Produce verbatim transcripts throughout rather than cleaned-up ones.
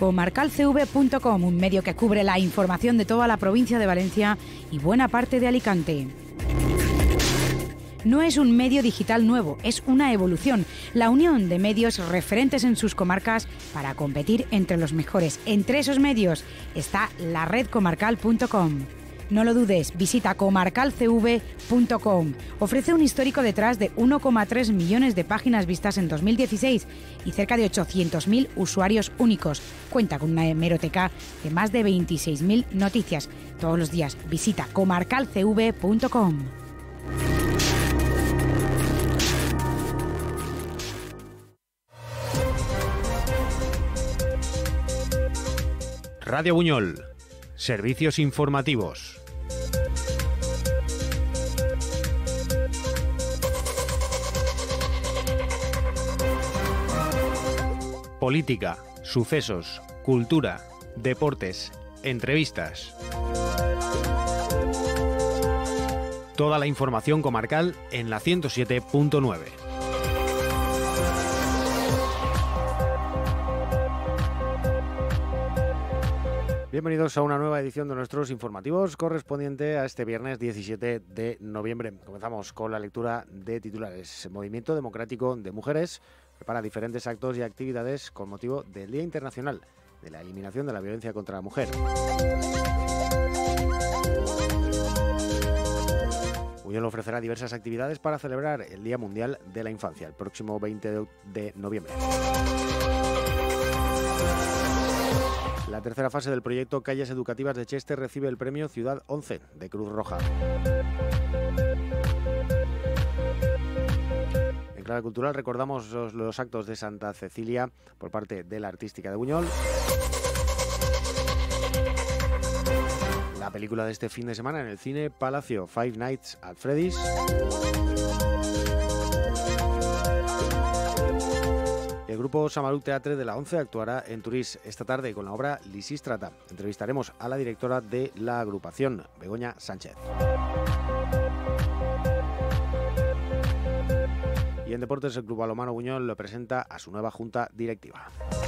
comarcal c v punto com, un medio que cubre la información de toda la provincia de Valencia y buena parte de Alicante. No es un medio digital nuevo, es una evolución, la unión de medios referentes en sus comarcas para competir entre los mejores. Entre esos medios está la red comarcal punto com. No lo dudes, visita comarcal c v punto com. Ofrece un histórico detrás de uno coma tres millones de páginas vistas en dos mil dieciséis y cerca de ochocientos mil usuarios únicos. Cuenta con una hemeroteca de más de veintiséis mil noticias. Todos los días visita comarcal c v punto com. Radio Buñol. Servicios informativos. Política, sucesos, cultura, deportes, entrevistas. Toda la información comarcal en la ciento siete punto nueve. Bienvenidos a una nueva edición de nuestros informativos correspondiente a este viernes diecisiete de noviembre. Comenzamos con la lectura de titulares. Movimiento Democrático de Mujeres prepara diferentes actos y actividades con motivo del Día Internacional de la Eliminación de la Violencia contra la Mujer. Buñol ofrecerá diversas actividades para celebrar el Día Mundial de la Infancia el próximo veinte de noviembre. La tercera fase del proyecto Calles Educativas de Cheste recibe el premio Ciudad once de Cruz Roja. En clave cultural recordamos los, los actos de Santa Cecilia por parte de la Artística de Buñol. La película de este fin de semana en el cine Palacio, Five Nights at Freddy's. El grupo Samaruk Teatre de la ONCE actuará en Turís esta tarde con la obra Lisístrata. Entrevistaremos a la directora de la agrupación, Begoña Sánchez. Y en deportes, el Club Balonmano Buñol lo presenta a su nueva junta directiva.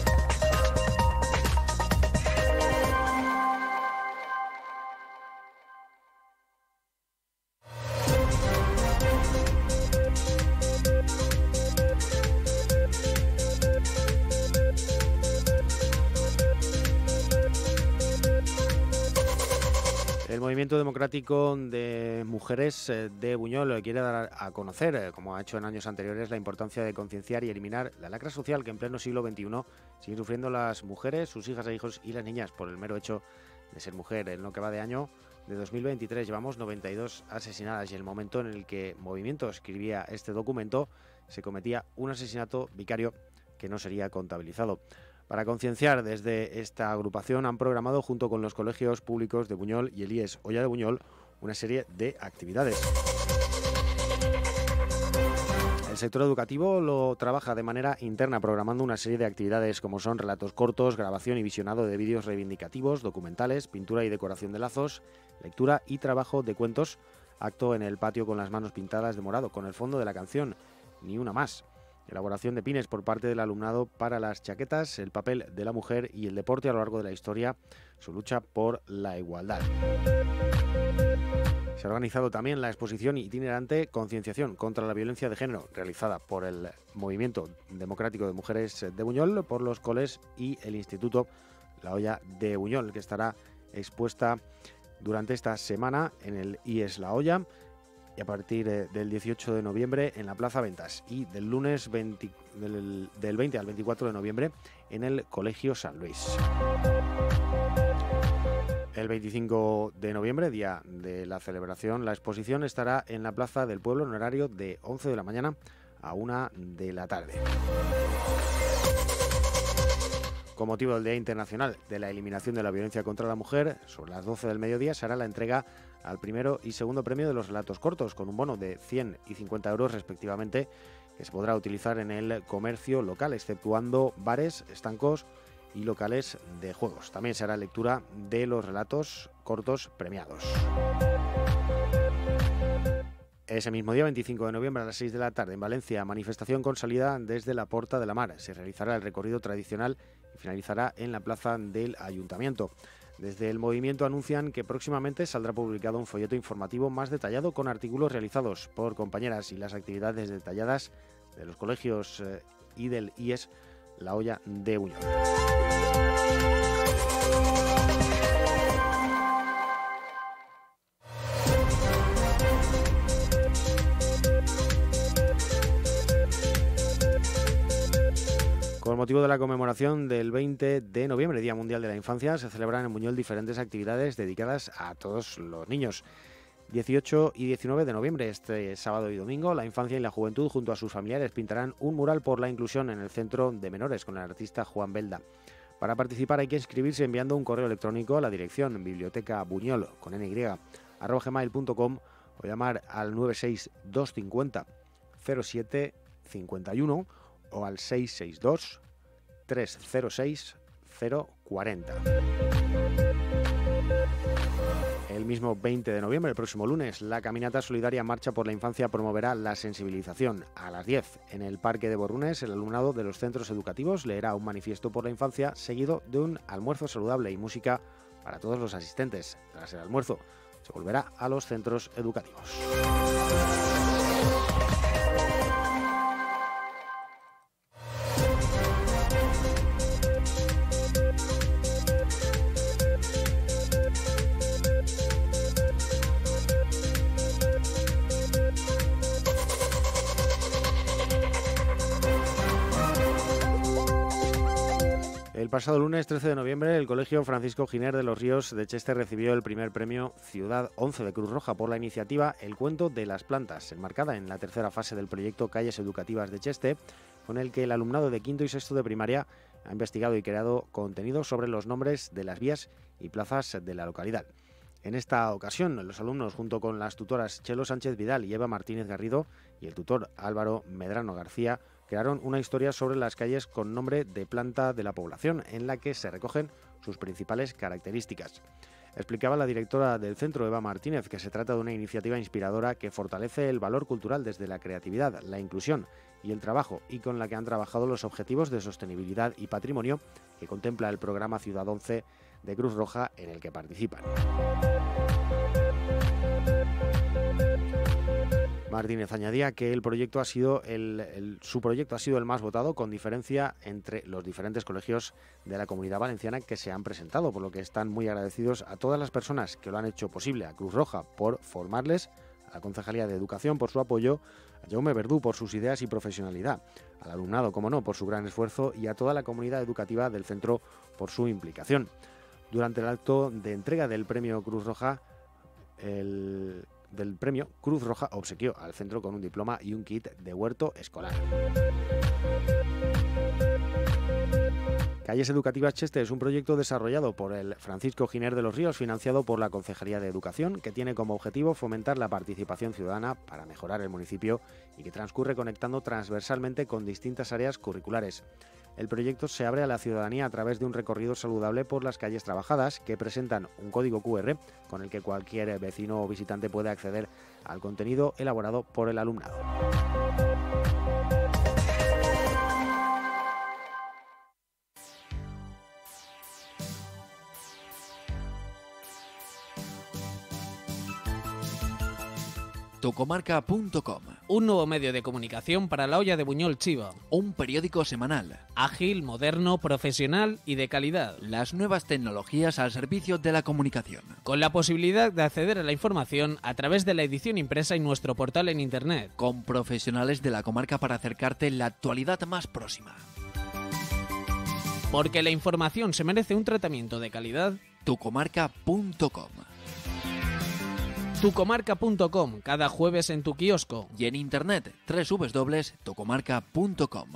El Movimiento Democrático de Mujeres de Buñol quiere dar a conocer, como ha hecho en años anteriores, la importancia de concienciar y eliminar la lacra social que en pleno siglo veintiuno siguen sufriendo las mujeres, sus hijas e hijos y las niñas por el mero hecho de ser mujer. En lo que va de año de dos mil veintitrés llevamos noventa y dos asesinadas y en el momento en el que Movimiento escribía este documento se cometía un asesinato vicario que no sería contabilizado. Para concienciar, desde esta agrupación han programado junto con los colegios públicos de Buñol y el I E S Oya de Buñol una serie de actividades. El sector educativo lo trabaja de manera interna programando una serie de actividades como son relatos cortos, grabación y visionado de vídeos reivindicativos, documentales, pintura y decoración de lazos, lectura y trabajo de cuentos, acto en el patio con las manos pintadas de morado con el fondo de la canción Ni una más. Elaboración de pines por parte del alumnado para las chaquetas, el papel de la mujer y el deporte a lo largo de la historia, su lucha por la igualdad. Se ha organizado también la exposición itinerante Concienciación contra la violencia de género, realizada por el Movimiento Democrático de Mujeres de Buñol, por los coles y el Instituto La Hoya de Buñol, que estará expuesta durante esta semana en el I E S La Hoya, y a partir del dieciocho de noviembre en la Plaza Ventas y del lunes veinte, del, del veinte al veinticuatro de noviembre en el Colegio San Luis. El veinticinco de noviembre, día de la celebración, la exposición estará en la Plaza del Pueblo en horario de once de la mañana a una de la tarde. Con motivo del Día Internacional de la Eliminación de la Violencia contra la Mujer, sobre las doce del mediodía se hará la entrega al primero y segundo premio de los relatos cortos, con un bono de cien y cincuenta euros respectivamente, que se podrá utilizar en el comercio local, exceptuando bares, estancos y locales de juegos. También se hará lectura de los relatos cortos premiados. Ese mismo día, veinticinco de noviembre, a las seis de la tarde, en Valencia, manifestación con salida desde la Porta de la Mar. Se realizará el recorrido tradicional y finalizará en la plaza del Ayuntamiento. Desde el movimiento anuncian que próximamente saldrá publicado un folleto informativo más detallado con artículos realizados por compañeras y las actividades detalladas de los colegios eh, y del I E S La Hoya de Buñol. Con motivo de la conmemoración del veinte de noviembre, Día Mundial de la Infancia, se celebran en Buñol diferentes actividades dedicadas a todos los niños. dieciocho y diecinueve de noviembre, este sábado y domingo, la infancia y la juventud junto a sus familiares pintarán un mural por la inclusión en el Centro de Menores con el artista Juan Belda. Para participar hay que inscribirse enviando un correo electrónico a la dirección bibliotecabuñol con ny arroba gmail punto com o llamar al nueve seis dos cincuenta cero siete cincuenta y uno o al seis seis dos tres cero seis cero cuarenta. El mismo veinte de noviembre, el próximo lunes, la caminata solidaria Marcha por la Infancia promoverá la sensibilización. A las diez, en el Parque de Borrunes, el alumnado de los centros educativos leerá un manifiesto por la infancia seguido de un almuerzo saludable y música para todos los asistentes. Tras el almuerzo, se volverá a los centros educativos. El pasado lunes trece de noviembre, el Colegio Francisco Giner de los Ríos de Cheste recibió el primer premio Ciudad once de Cruz Roja por la iniciativa El Cuento de las Plantas, enmarcada en la tercera fase del proyecto Calles Educativas de Cheste, con el que el alumnado de quinto y sexto de primaria ha investigado y creado contenido sobre los nombres de las vías y plazas de la localidad. En esta ocasión, los alumnos, junto con las tutoras Chelo Sánchez Vidal y Eva Martínez Garrido y el tutor Álvaro Medrano García, crearon una historia sobre las calles con nombre de planta de la población, en la que se recogen sus principales características. Explicaba la directora del centro, Eva Martínez, que se trata de una iniciativa inspiradora que fortalece el valor cultural desde la creatividad, la inclusión y el trabajo, y con la que han trabajado los objetivos de sostenibilidad y patrimonio que contempla el programa Ciudad once de Cruz Roja en el que participan. Martínez añadía que el proyecto ha sido el, el, su proyecto ha sido el más votado, con diferencia entre los diferentes colegios de la Comunidad Valenciana que se han presentado, por lo que están muy agradecidos a todas las personas que lo han hecho posible, a Cruz Roja por formarles, a la Concejalía de Educación por su apoyo, a Jaume Verdú por sus ideas y profesionalidad, al alumnado, como no, por su gran esfuerzo y a toda la comunidad educativa del centro por su implicación. Durante el acto de entrega del premio Cruz Roja, el... del premio, Cruz Roja obsequió al centro con un diploma y un kit de huerto escolar. Calles Educativas Cheste es un proyecto desarrollado por el Francisco Giner de los Ríos, financiado por la Concejalía de Educación, que tiene como objetivo fomentar la participación ciudadana para mejorar el municipio y que transcurre conectando transversalmente con distintas áreas curriculares. El proyecto se abre a la ciudadanía a través de un recorrido saludable por las calles trabajadas que presentan un código cu erre con el que cualquier vecino o visitante puede acceder al contenido elaborado por el alumnado. tucomarca punto com. Un nuevo medio de comunicación para la Hoya de Buñol Chiva. Un periódico semanal. Ágil, moderno, profesional y de calidad. Las nuevas tecnologías al servicio de la comunicación. Con la posibilidad de acceder a la información a través de la edición impresa y nuestro portal en internet. Con profesionales de la comarca para acercarte la actualidad más próxima. Porque la información se merece un tratamiento de calidad. tucomarca punto com. tucomarca punto com, cada jueves en tu kiosco. Y en internet, doble u doble u doble u punto tucomarca punto com.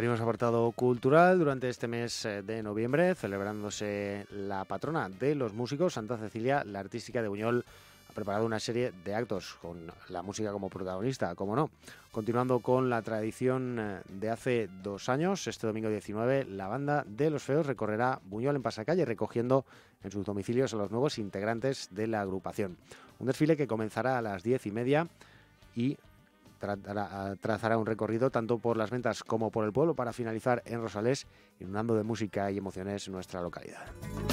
Abrimos apartado cultural durante este mes de noviembre, celebrándose la patrona de los músicos, Santa Cecilia. La Artística de Buñol ha preparado una serie de actos con la música como protagonista, como no. Continuando con la tradición de hace dos años, este domingo diecinueve, la Banda de los Feos recorrerá Buñol en pasacalle, recogiendo en sus domicilios a los nuevos integrantes de la agrupación. Un desfile que comenzará a las diez y media y trazará un recorrido tanto por las ventas como por el pueblo para finalizar en Rosales, inundando de música y emociones nuestra localidad.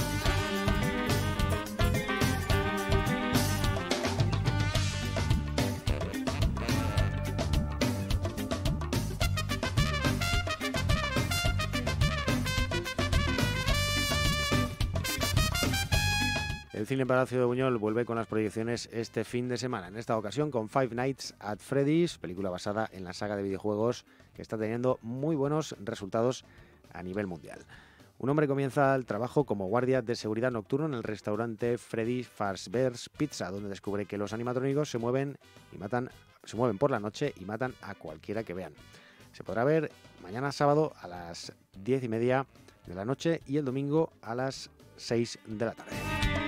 El Cine Palacio de Buñol vuelve con las proyecciones este fin de semana, en esta ocasión con Five Nights at Freddy's, película basada en la saga de videojuegos que está teniendo muy buenos resultados a nivel mundial. Un hombre comienza el trabajo como guardia de seguridad nocturno en el restaurante Freddy Fazbear's Pizza, donde descubre que los animatrónicos se mueven y matan, se mueven por la noche y matan a cualquiera que vean. Se podrá ver mañana sábado a las diez y media de la noche y el domingo a las seis de la tarde.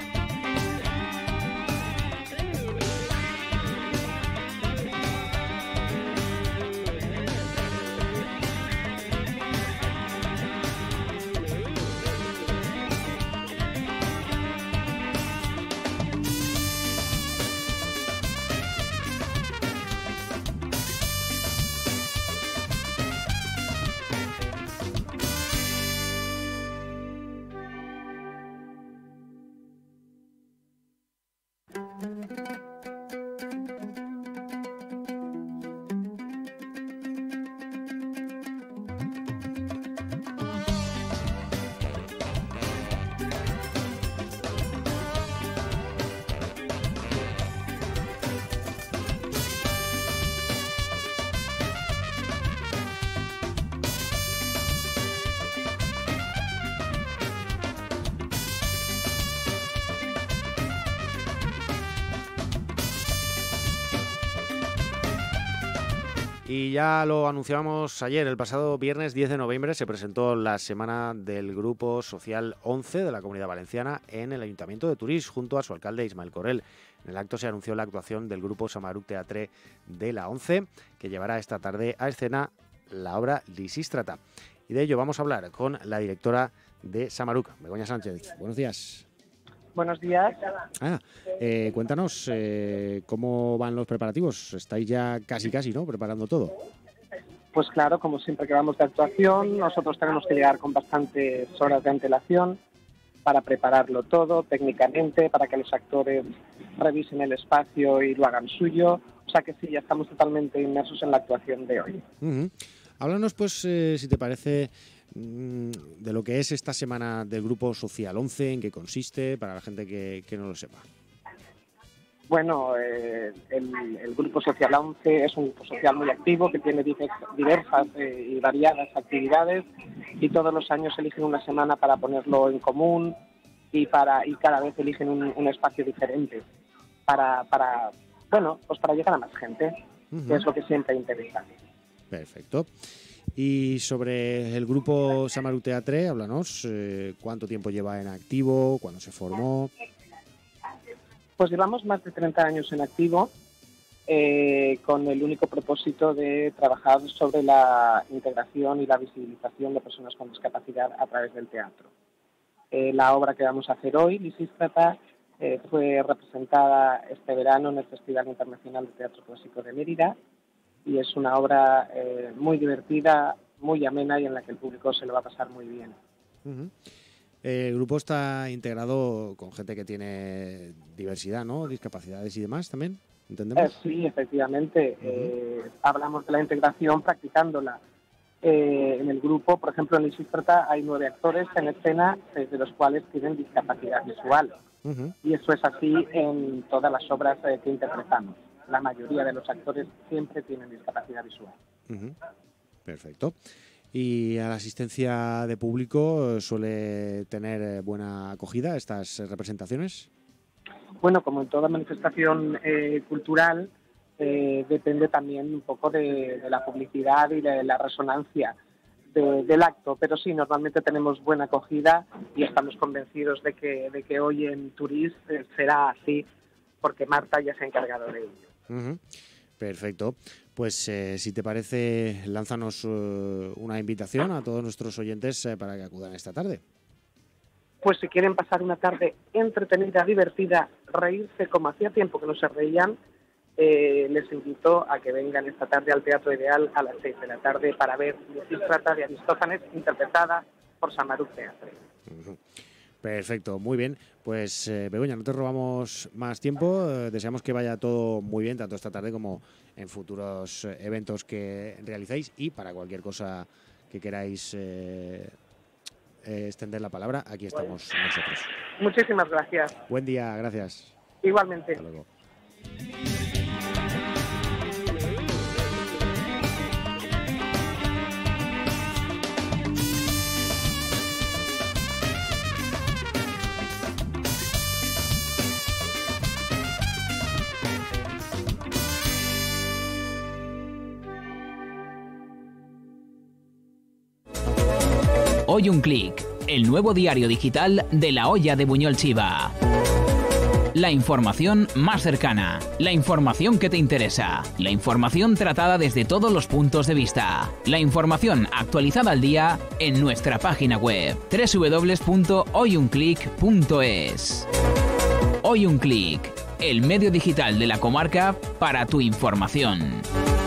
Y ya lo anunciábamos ayer, el pasado viernes diez de noviembre se presentó la semana del Grupo Social once de la Comunidad Valenciana en el Ayuntamiento de Turís, junto a su alcalde Ismael Corel. En el acto se anunció la actuación del Grupo Samaruc Teatre de la ONCE, que llevará esta tarde a escena la obra Lisístrata. Y de ello vamos a hablar con la directora de Samaruc, Begoña Sánchez. Buenos días. Buenos días. Ah, eh, cuéntanos eh, cómo van los preparativos. Estáis ya casi casi, ¿no?, preparando todo. Pues claro, como siempre que vamos de actuación, nosotros tenemos que llegar con bastantes horas de antelación para prepararlo todo técnicamente, para que los actores revisen el espacio y lo hagan suyo. O sea que sí, ya estamos totalmente inmersos en la actuación de hoy. Uh-huh. Háblanos, pues, eh, si te parece, de lo que es esta semana del Grupo Social once, en qué consiste, para la gente que, que no lo sepa. Bueno, eh, el, el Grupo Social once es un grupo social muy activo que tiene diversas eh, y variadas actividades y todos los años eligen una semana para ponerlo en común y para y cada vez eligen un, un espacio diferente para, para, bueno, pues para llegar a más gente, uh-huh. que es lo que siempre interesa. Perfecto. Y sobre el grupo Samaruc Teatre, háblanos, eh, ¿cuánto tiempo lleva en activo? ¿Cuándo se formó? Pues llevamos más de treinta años en activo, eh, con el único propósito de trabajar sobre la integración y la visibilización de personas con discapacidad a través del teatro. Eh, la obra que vamos a hacer hoy, Lisístrata, eh, fue representada este verano en el Festival Internacional de Teatro Clásico de Mérida, y es una obra eh, muy divertida, muy amena y en la que el público se lo va a pasar muy bien. Uh-huh. El grupo está integrado con gente que tiene diversidad, ¿no? Discapacidades y demás también, ¿entendemos? Eh, sí, efectivamente. Uh-huh. Eh, hablamos de la integración practicándola. Eh, en el grupo, por ejemplo, en Lisístrata hay nueve actores en escena, seis de los cuales tienen discapacidad visual. Uh-huh. Y eso es así en todas las obras eh, que interpretamos. La mayoría de los actores siempre tienen discapacidad visual. Uh-huh. Perfecto. ¿Y a la asistencia de público suele tener buena acogida estas representaciones? Bueno, como en toda manifestación eh, cultural, eh, depende también un poco de, de la publicidad y de la resonancia de, del acto. Pero sí, normalmente tenemos buena acogida y estamos convencidos de que, de que hoy en Turís eh, será así, porque Marta ya se ha encargado de ello. Uh-huh. Perfecto. Pues eh, si te parece, lánzanos uh, una invitación a todos nuestros oyentes eh, para que acudan esta tarde. Pues si quieren pasar una tarde entretenida, divertida, reírse como hacía tiempo que no se reían, eh, les invito a que vengan esta tarde al Teatro Ideal a las seis de la tarde para ver Lisístrata de Aristófanes, interpretada por Samaruk Teatre. Uh-huh. Perfecto, muy bien. Pues eh, Begoña, no te robamos más tiempo. Eh, deseamos que vaya todo muy bien, tanto esta tarde como en futuros eh, eventos que realicéis, y para cualquier cosa que queráis eh, eh, extender la palabra, aquí estamos nosotros. Muchísimas gracias. Buen día, gracias. Igualmente. Hasta luego. Hoy un clic, el nuevo diario digital de La Olla de Buñol Chiva. La información más cercana, la información que te interesa, la información tratada desde todos los puntos de vista, la información actualizada al día en nuestra página web doble u doble u doble u punto hoy un clic punto es. Hoy un clic, el medio digital de la comarca para tu información.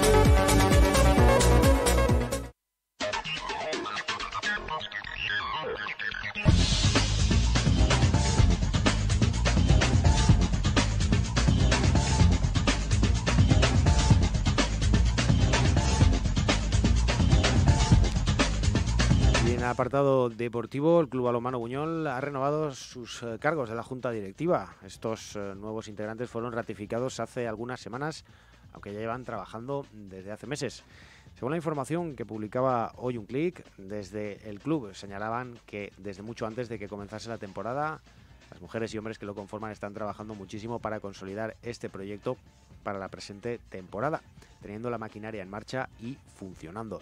Apartado deportivo, el Club Balonmano Buñol ha renovado sus eh, cargos de la Junta Directiva. Estos eh, nuevos integrantes fueron ratificados hace algunas semanas, aunque ya llevan trabajando desde hace meses. Según la información que publicaba Hoy un Clic, desde el club señalaban que desde mucho antes de que comenzase la temporada, las mujeres y hombres que lo conforman están trabajando muchísimo para consolidar este proyecto para la presente temporada, teniendo la maquinaria en marcha y funcionando.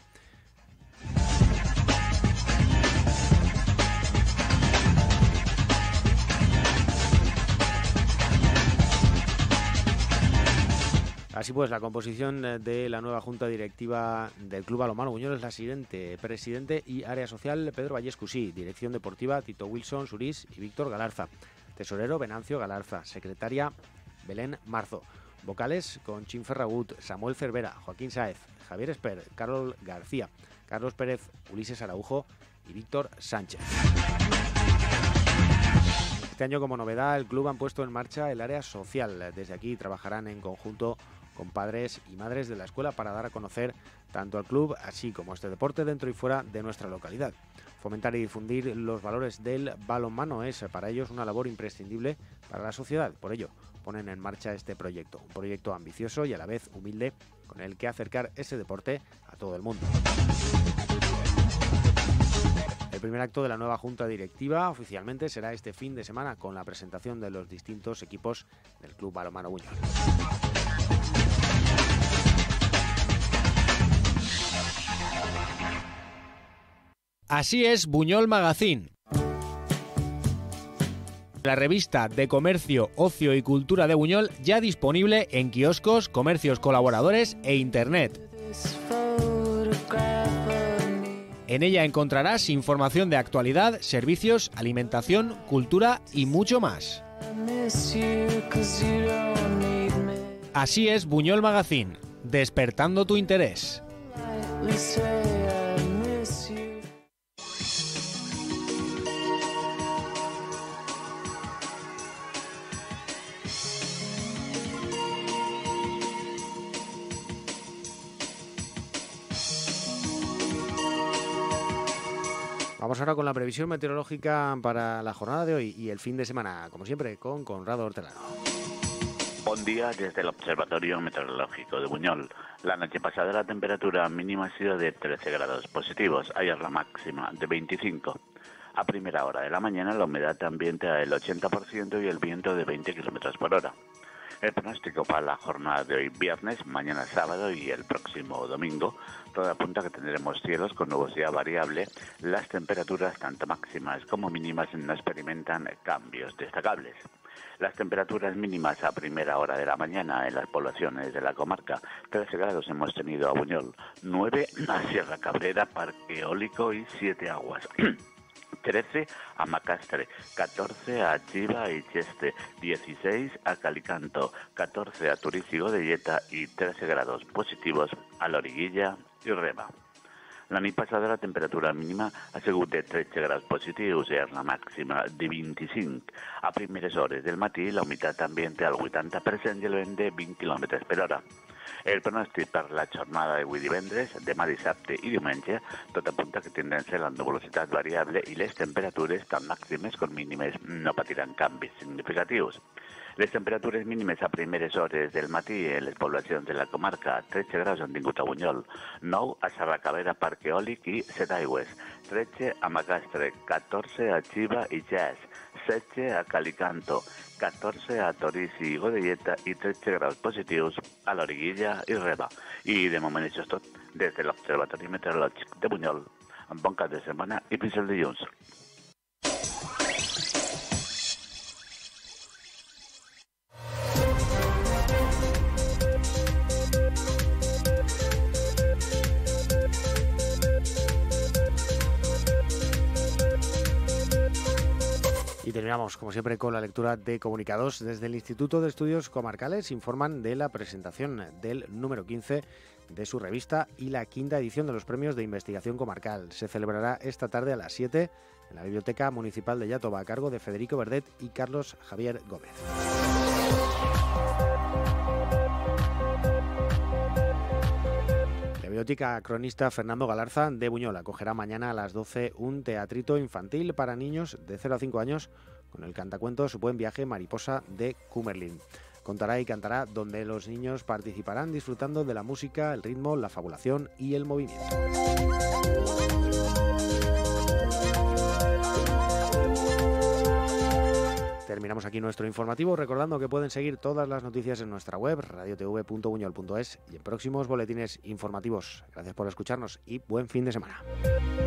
Así pues, la composición de la nueva junta directiva del Club Balonmano Buñol es la siguiente: presidente y área social, Pedro Vallescusí; dirección deportiva, Tito Wilson Surís y Víctor Galarza; tesorero, Venancio Galarza; secretaria, Belén Marzo; vocales, Conchín Ferragut, Samuel Cervera, Joaquín Sáez, Javier Esper, Carol García, Carlos Pérez, Ulises Araujo y Víctor Sánchez. Este año, como novedad, el club han puesto en marcha el área social. Desde aquí trabajarán en conjunto con padres y madres de la escuela para dar a conocer tanto al club así como este deporte dentro y fuera de nuestra localidad. Fomentar y difundir los valores del balonmano es para ellos una labor imprescindible para la sociedad. Por ello, ponen en marcha este proyecto, un proyecto ambicioso y a la vez humilde, con el que acercar ese deporte a todo el mundo. El primer acto de la nueva junta directiva oficialmente será este fin de semana, con la presentación de los distintos equipos del Club Balonmano Buñol. Así es Buñol Magazine, la revista de comercio, ocio y cultura de Buñol, ya disponible en kioscos, comercios colaboradores e internet. En ella encontrarás información de actualidad, servicios, alimentación, cultura y mucho más. Así es Buñol Magazine, despertando tu interés. Vamos ahora con la previsión meteorológica para la jornada de hoy y el fin de semana, como siempre, con Conrado Hortelano. Buen día desde el Observatorio Meteorológico de Buñol. La noche pasada la temperatura mínima ha sido de trece grados positivos, ayer la máxima de veinticinco. A primera hora de la mañana la humedad ambiente al ochenta por ciento y el viento de veinte kilómetros por hora. El pronóstico para la jornada de hoy viernes, mañana sábado y el próximo domingo, todo apunta a que tendremos cielos con nubosidad variable. Las temperaturas, tanto máximas como mínimas, no experimentan cambios destacables. Las temperaturas mínimas a primera hora de la mañana en las poblaciones de la comarca, trece grados hemos tenido a Buñol, nueve a Sierra Cabrera, Parque Eólico y Siete Aguas. trece a Macastre, catorce a Chiva y Cheste, dieciséis a Calicanto, catorce a Turís y Godelleta y trece grados positivos a Loriguilla i Reba. La nit passada la temperatura mínima ha sigut de tretze graus positius i la màxima de vint-i-cinc. A primeres hores del matí la humitat ambient té el vuitanta per cent i el vent de vint quilòmetres per hora. El pronòstic per la jornada d'avui divendres, demà dissabte i diumenge, tot apunta que tindran ser la nuvolositat variable i les temperatures, tant màximes com mínimes, no patiran canvis significatius. Les temperatures mínimes a primeres hores del matí en les poblacions de la comarca, tretze graus han tingut a Buñol, nou a Sarracavera, Parc Eòlic i Setaigües, tretze a Macastre, catorze a Chiva i Jas, setze a Calicanto, catorze a Torís i Godelleta i tretze graus positius a Loriguilla i Reba. I de moment això és tot des de l'Observatori Meteorològic de Buñol. Un bon cap de setmana i fins el dilluns. Y terminamos, como siempre, con la lectura de comunicados. Desde el Instituto de Estudios Comarcales informan de la presentación del número quince de su revista y la quinta edición de los premios de investigación comarcal. Se celebrará esta tarde a las siete en la Biblioteca Municipal de Iàtova, a cargo de Federico Verdet y Carlos Javier Gómez. La biblioteca cronista Fernando Galarza de Buñol acogerá mañana a las doce un teatrito infantil para niños de cero a cinco años con el cantacuentos Buen Viaje Mariposa de Cumberlin. Contará y cantará donde los niños participarán disfrutando de la música, el ritmo, la fabulación y el movimiento. Terminamos aquí nuestro informativo, recordando que pueden seguir todas las noticias en nuestra web, radio t v punto buñol punto es, y en próximos boletines informativos. Gracias por escucharnos y buen fin de semana.